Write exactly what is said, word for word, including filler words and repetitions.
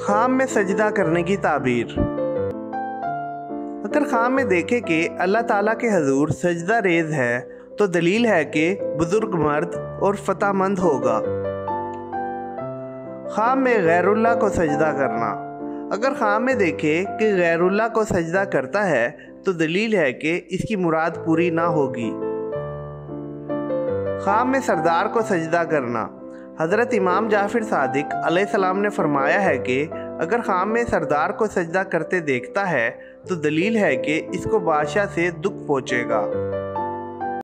ख़्वाब में सजदा करने की ताबीर। अगर ख़्वाब में देखे कि अल्लाह ताला के हजूर सजदा रेज़ है तो दलील है कि बुज़ुर्ग मर्द और फ़तहमंद होगा। ख़्वाब में गैरुल्लाह को सजदा करना। अगर ख़्वाब में देखे कि गैरुल्लाह को सजदा करता है तो दलील है कि इसकी मुराद पूरी ना होगी। ख़्वाब में सरदार को सजदा करना। हज़रत इमाम जाफ़िर सादिक अलैहिस्सलाम ने फरमाया है कि अगर ख़्वाब में सरदार को सजदा करते देखता है तो दलील है कि इसको बादशाह से दुख पहुँचेगा।